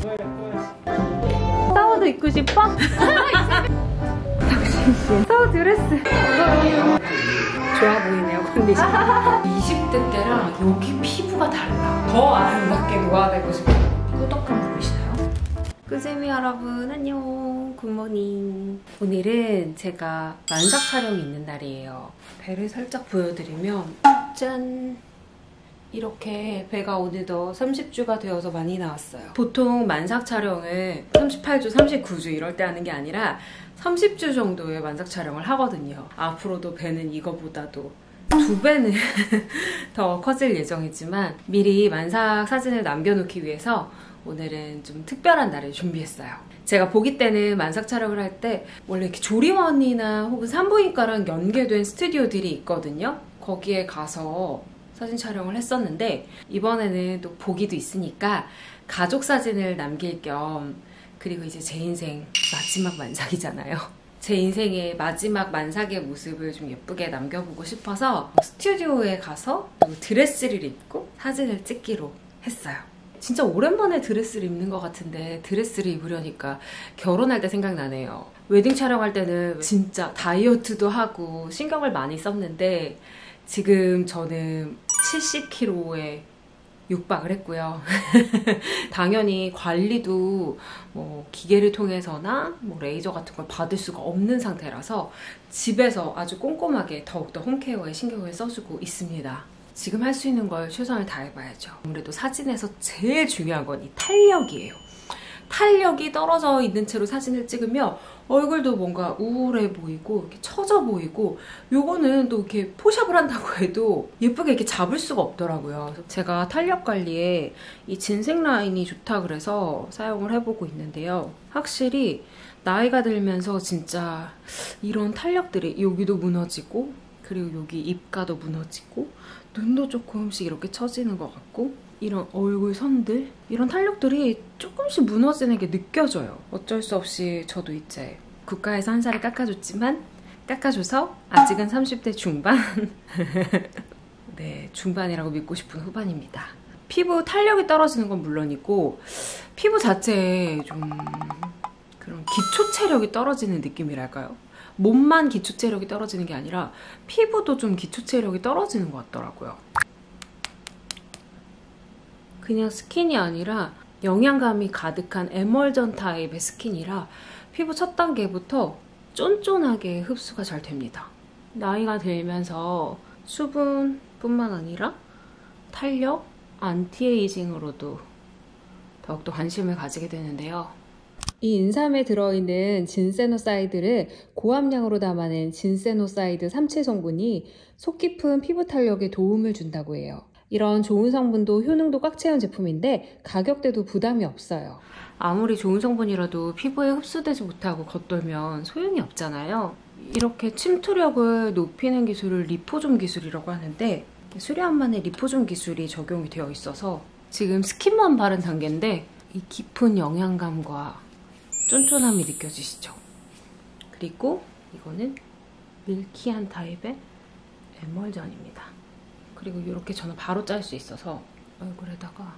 사우도 입고 싶어? 당신씨 사우 드레스 좋아 보이네요. 컨디션 20대 때랑 여기 피부가 달라. 더 아름답게 노화되고 싶어. 꾸덕함 보이시나요? 꾸재미 여러분 안녕. 굿모닝. 오늘은 제가 만삭 촬영이 있는 날이에요. 배를 살짝 보여드리면 짠! 이렇게 배가 어느덧 30주가 되어서 많이 나왔어요. 보통 만삭 촬영을 38주, 39주 이럴 때 하는 게 아니라 30주 정도의 만삭 촬영을 하거든요. 앞으로도 배는 이거보다도 2배는 더 커질 예정이지만 미리 만삭 사진을 남겨놓기 위해서 오늘은 좀 특별한 날을 준비했어요. 제가 보기 때는 만삭 촬영을 할 때 원래 이렇게 조리원이나 혹은 산부인과랑 연계된 스튜디오들이 있거든요. 거기에 가서 사진 촬영을 했었는데 이번에는 또 보기도 있으니까 가족 사진을 남길 겸 그리고 이제 제 인생 마지막 만삭이잖아요. 제 인생의 마지막 만삭의 모습을 좀 예쁘게 남겨보고 싶어서 스튜디오에 가서 드레스를 입고 사진을 찍기로 했어요. 진짜 오랜만에 드레스를 입는 것 같은데 드레스를 입으려니까 결혼할 때 생각나네요. 웨딩 촬영할 때는 진짜 다이어트도 하고 신경을 많이 썼는데 지금 저는 70kg에 육박을 했고요. 당연히 관리도 뭐 기계를 통해서나 뭐 레이저 같은 걸 받을 수가 없는 상태라서 집에서 아주 꼼꼼하게 더욱더 홈케어에 신경을 써주고 있습니다. 지금 할 수 있는 걸 최선을 다해봐야죠. 아무래도 사진에서 제일 중요한 건 이 탄력이에요. 탄력이 떨어져 있는 채로 사진을 찍으면 얼굴도 뭔가 우울해 보이고 이렇게 처져 보이고 요거는 또 이렇게 포샵을 한다고 해도 예쁘게 이렇게 잡을 수가 없더라고요. 제가 탄력 관리에 이 진생 라인이 좋다 그래서 사용을 해보고 있는데요. 확실히 나이가 들면서 진짜 이런 탄력들이 여기도 무너지고 그리고 여기 입가도 무너지고 눈도 조금씩 이렇게 처지는 것 같고 이런 얼굴 선들 이런 탄력들이 조금씩 무너지는 게 느껴져요. 어쩔 수 없이 저도 이제 국가에서 한 살을 깎아줬지만 깎아줘서 아직은 30대 중반 네, 중반이라고 믿고 싶은 후반입니다. 피부 탄력이 떨어지는 건 물론이고 피부 자체에 좀 그런 기초 체력이 떨어지는 느낌이랄까요? 몸만 기초 체력이 떨어지는 게 아니라 피부도 좀 기초 체력이 떨어지는 것 같더라고요. 그냥 스킨이 아니라 영양감이 가득한 에멀전 타입의 스킨이라 피부 첫 단계부터 쫀쫀하게 흡수가 잘 됩니다. 나이가 들면서 수분뿐만 아니라 탄력, 안티에이징으로도 더욱더 관심을 가지게 되는데요. 이 인삼에 들어있는 진세노사이드를 고함량으로 담아낸 진세노사이드 삼체 성분이 속 깊은 피부 탄력에 도움을 준다고 해요. 이런 좋은 성분도 효능도 꽉 채운 제품인데 가격대도 부담이 없어요. 아무리 좋은 성분이라도 피부에 흡수되지 못하고 겉돌면 소용이 없잖아요. 이렇게 침투력을 높이는 기술을 리포존 기술이라고 하는데 수련만의 리포존 기술이 적용이 되어 있어서 지금 스킨만 바른 단계인데 이 깊은 영양감과 쫀쫀함이 느껴지시죠? 그리고 이거는 밀키한 타입의 에멀전입니다. 그리고 이렇게 저는 바로 짤 수 있어서 얼굴에다가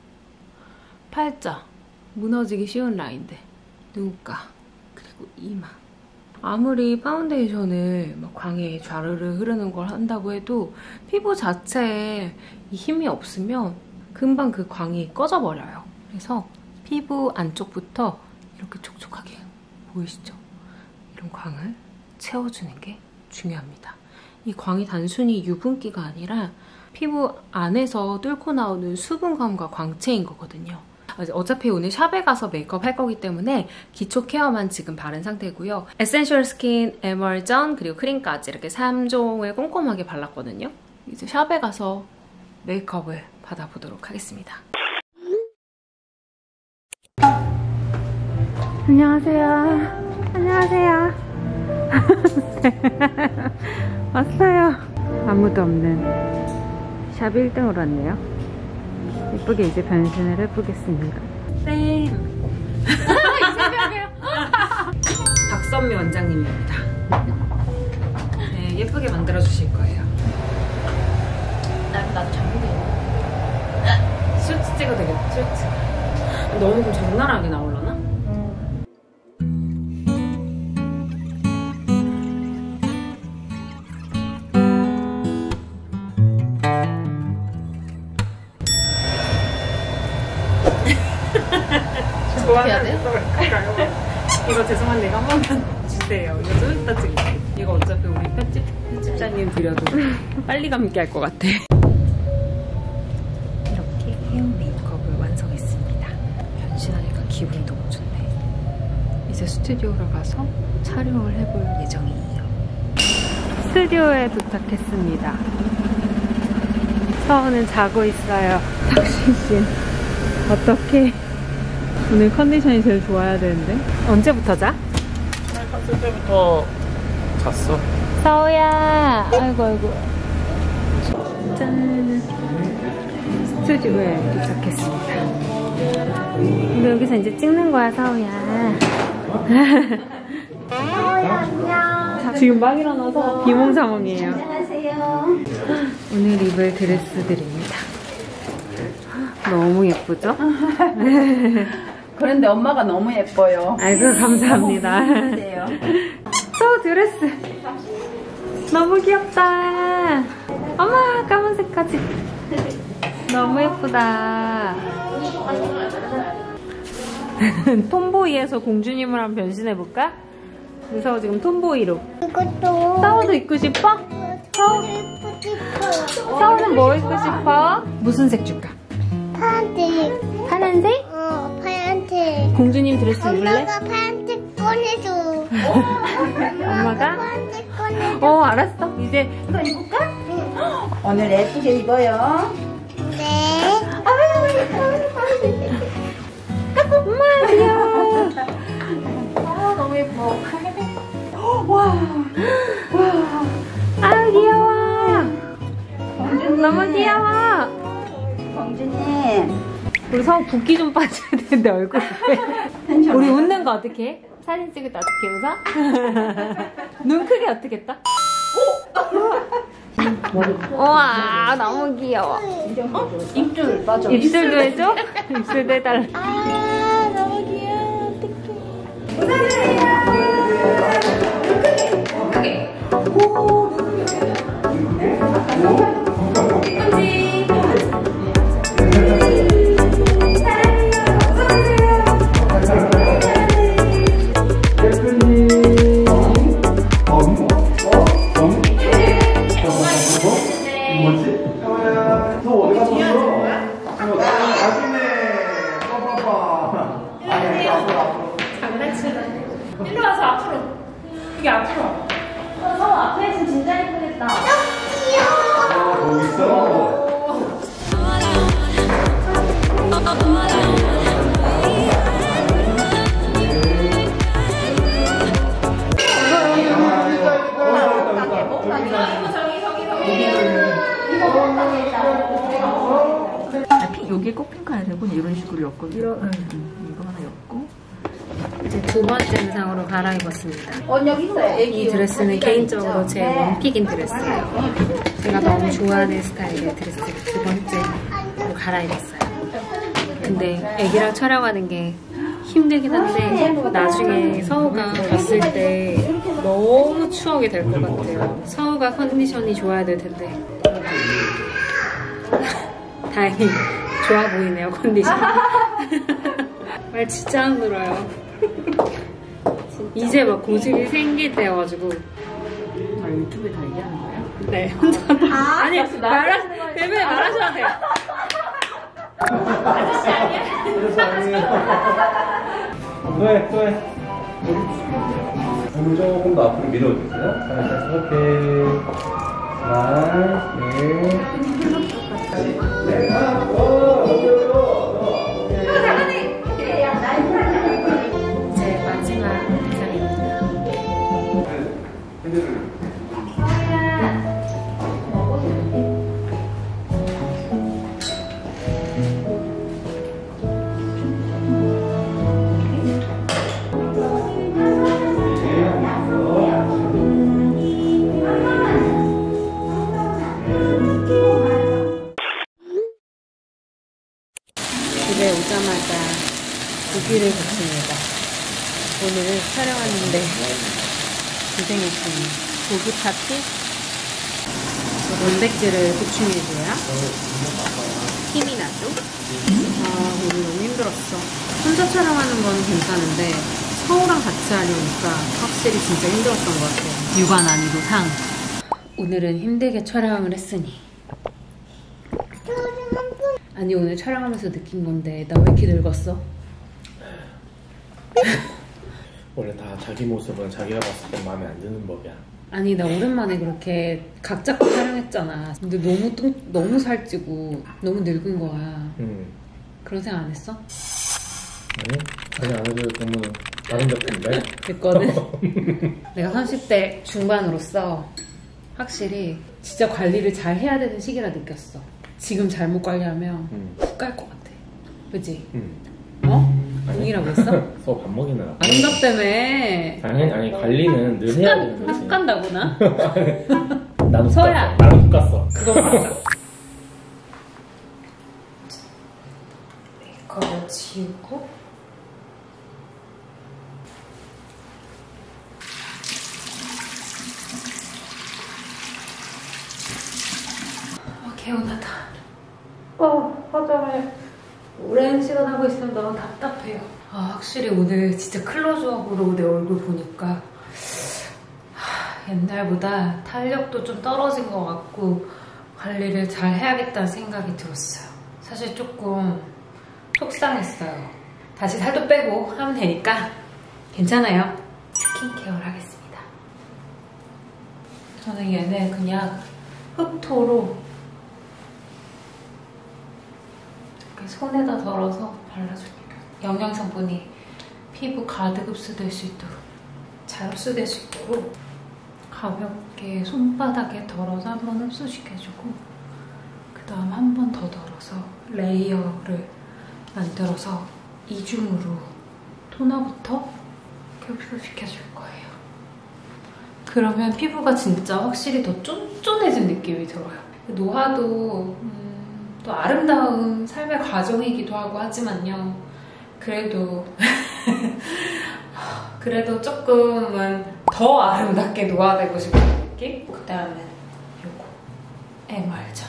팔자, 무너지기 쉬운 라인들, 눈가, 그리고 이마. 아무리 파운데이션을 막 광에 좌르르 흐르는 걸 한다고 해도 피부 자체에 이 힘이 없으면 금방 그 광이 꺼져버려요. 그래서 피부 안쪽부터 이렇게 촉촉하게 보이시죠? 이런 광을 채워주는 게 중요합니다. 이 광이 단순히 유분기가 아니라 피부 안에서 뚫고 나오는 수분감과 광채인 거거든요. 어차피 오늘 샵에 가서 메이크업 할 거기 때문에 기초 케어만 지금 바른 상태고요. 에센셜 스킨, 에멀전, 그리고 크림까지 이렇게 3종을 꼼꼼하게 발랐거든요. 이제 샵에 가서 메이크업을 받아보도록 하겠습니다. 안녕하세요. 안녕하세요. 왔어요. 아무도 없는 샵 1등으로 왔네요. 예쁘게 이제 변신을 해보겠습니다. 쌤! 박선미 원장님입니다. 네, 예쁘게 만들어주실 거예요. 나도 잘 모르겠네. 슈트 찍어도 되겠다, 슈트. 너무 좀 적나라하게 나오려나? 해야 돼? 이거 죄송한데 이거 한 번만 주세요. 이거 좀 이따 찍을게. 이거 어차피 우리 편집자님 드려도 빨리 감기 할 것 같아. 이렇게 헤어 메이크업을 완성했습니다. 변신하니까 기분이 너무 좋네. 이제 스튜디오로 가서 촬영을 해볼 예정이에요. 스튜디오에 도착했습니다. 서우는 자고 있어요. 탁신씨 어떡해. 오늘 컨디션이 제일 좋아야 되는데. 언제부터 자? 갔을 때부터 잤어. 서우야. 아이고 아이고. 짠. 스튜디오에 도착했습니다. 근데 여기서 이제 찍는 거야, 서우야. 서우야 안녕. 지금 막 일어나서 비몽사몽이에요. 안녕하세요. 오늘 입을 드레스들입니다. 너무 예쁘죠? 그런데 엄마가 너무 예뻐요. 아이고 감사합니다. 안녕하세요. 서우 드레스 너무 귀엽다. 어머 까만색까지 너무 예쁘다. 톰보이에서 공주님을 한번 변신해볼까? 서우 지금 tom보이로. 이것도 서우도 입고 싶어? 서우 입고 싶어. 서우는 뭐 입고 싶어? 무슨 색 줄까? 파란색. 파란색? 파란색. 공주님 드레스 입을래? 엄마가 파란색 꺼내줘. 엄마가? 파란색 꺼내줘. 알았어. 이제 이거 입을까? 오늘 예쁘게 입어요. 네. 엄마 귀여워. 너무 예뻐. 아유 귀여워. 너무 귀여워. 공주님. 우리 서우 붓기 좀 빠져야 되는데 얼굴에. 우리 웃는 거 어떻게 해? 사진 찍을 때 어떻게 웃어? 눈 크게 어떻게 떠? 우와 너무 귀여워. 입술 맞아. 입술도 해줘? 입술도 해달라. 아, 너무 귀여워. 어떡해. 일로 와서 앞으로. 이게 앞으로. 서우 앞에 있으면 진짜 예쁘겠다. 거기 있어. 여기에 꼭 핑크 해야 되고 이런 식으로 엮거든요. 이거 하나 엮고. 이제 두 번째 의상으로 갈아입었습니다. 여기 있어요. 이 드레스는 개인적으로 제 원픽인 드레스예요. 제가 너무 좋아하는 스타일의 드레스를 두 번째로 갈아입었어요. 근데 애기랑 촬영하는 게 힘들긴 한데 나중에 서우가 봤을 때 너무 추억이 될 것 같아요. 서우가 컨디션이 좋아야 될 텐데 다행히 좋아 보이네요, 컨디션. 말 진짜 안 들어요. 이제 막 고집이 생길 때여가지고. 유튜브에 다 얘기하는 거예요? 네, 혼자. 아니, 대변에 말하셔도 돼요. 아저씨 아니야? 또 해. 몸을 조금 더 앞으로 밀어주세요. 살짝 이렇게. 하나, 넷. 이제 마지막 대사입니다. 고기를 굽습니다. 오늘 촬영하는데 고생했더니 고기 파티 단백질을 보충해줘야 힘이 나죠? 아, 오늘 너무 힘들었어. 혼자 촬영하는 건 괜찮은데 서우랑 같이 하려니까 확실히 진짜 힘들었던 것 같아요. 육아 난이도 상. 오늘은 힘들게 촬영을 했으니. 아니, 오늘 촬영하면서 느낀 건데 나 왜 이렇게 늙었어? 원래 다 자기 모습은 자기가 봤을 때 마음에 안 드는 법이야. 아니, 나 오랜만에 그렇게 각 잡고 촬영했잖아. 근데 너무 살찌고 너무 늙은 거야. 그런 생각 안 했어? 아니 안 해도 너무 아름답던데? 됐거든? 내가 30대 중반으로서 확실히 진짜 관리를 잘 해야 되는 시기라 느꼈어. 지금 잘못 관리하면 훅 갈 것 같아. 그치? 어? 아니라고 했어? 서 밥 먹이느라. 아름답다며. 아니 관리는 늘 해야 되는 거지. 훅 간다구나? 나도 서야. 나도 훅 갔어. 그거 맞아. 이거를 지우고 개운하다. 화장을 오랜 시간 하고 있으면 너무 답답해요. 확실히 오늘 진짜 클로즈업으로 내 얼굴 보니까 옛날보다 탄력도 좀 떨어진 것 같고 관리를 잘 해야겠다는 생각이 들었어요. 사실 조금 속상했어요. 다시 살도 빼고 하면 되니까 괜찮아요. 스킨케어를 하겠습니다. 저는 얘는 그냥 흑토로 손에다 덜어서 발라줄게요. 영양 성분이 피부 가득 흡수될 수 있도록, 잘 흡수될 수 있도록 가볍게 손바닥에 덜어서 한번 흡수시켜주고 그 다음 한 번 더 덜어서 레이어를 만들어서 이중으로 토너부터 이렇게 흡수시켜줄 거예요. 그러면 피부가 진짜 확실히 더 쫀쫀해진 느낌이 들어요. 노화도 또 아름다운 삶의 과정이기도 하고 하지만요. 그래도 조금은 더 아름답게 노화되고 싶은 느낌? 그 다음엔 요거 MR전.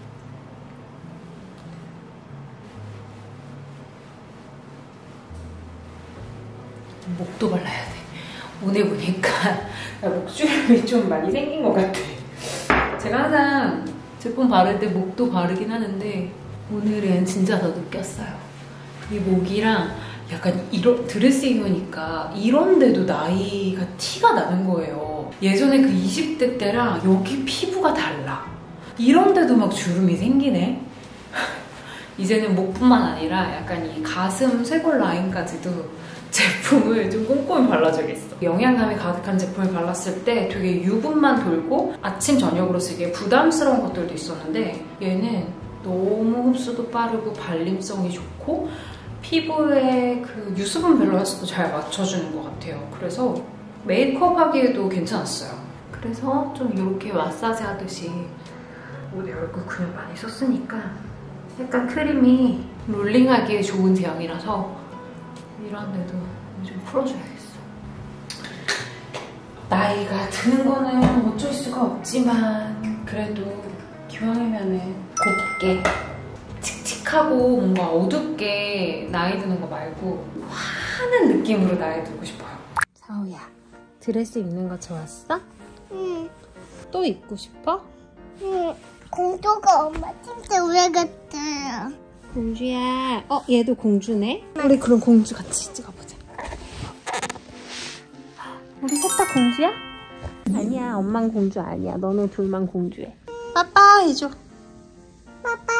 목도 발라야 돼. 오늘 보니까 목주름이 좀 많이 생긴 것 같아. 제가 항상 제품 바를 때 목도 바르긴 하는데 오늘은 진짜 더 느꼈어요. 이 목이랑 약간 이런 드레스 입으니까 이런 데도 나이가 티가 나는 거예요. 예전에 그 20대 때랑 여기 피부가 달라. 이런 데도 막 주름이 생기네. 이제는 목뿐만 아니라 약간 이 가슴 쇄골 라인까지도 제품을 좀 꼼꼼히 발라줘야겠어. 영양감이 가득한 제품을 발랐을 때 되게 유분만 돌고 아침 저녁으로 쓰기에 부담스러운 것들도 있었는데 얘는 너무 흡수도 빠르고 발림성이 좋고 피부에 그 유수분 밸런스도 잘 맞춰주는 것 같아요. 그래서 메이크업 하기에도 괜찮았어요. 그래서 좀 이렇게 마사지 하듯이 내 얼굴 근육 많이 썼으니까 약간 크림이 롤링하기에 좋은 제형이라서 이런 데도 좀 풀어줘야겠어. 나이가 드는 거는 어쩔 수가 없지만 그래도 기왕이면은 곱게 칙칙하고 뭔가 어둡게 나이 드는 거 말고 환한 느낌으로 나이 들고 싶어요. 사오야, 드레스 입는 거 좋았어? 응. 또 입고 싶어? 응. 공주가 엄마 진짜 오래 같아요. 공주야. 얘도 공주네? 우리 그럼 공주 같이 찍어보자. 우리 셋 다 공주야? 아니야, 엄만 공주 아니야. 너네 둘만 공주해. 빠빠 해줘. 빠빠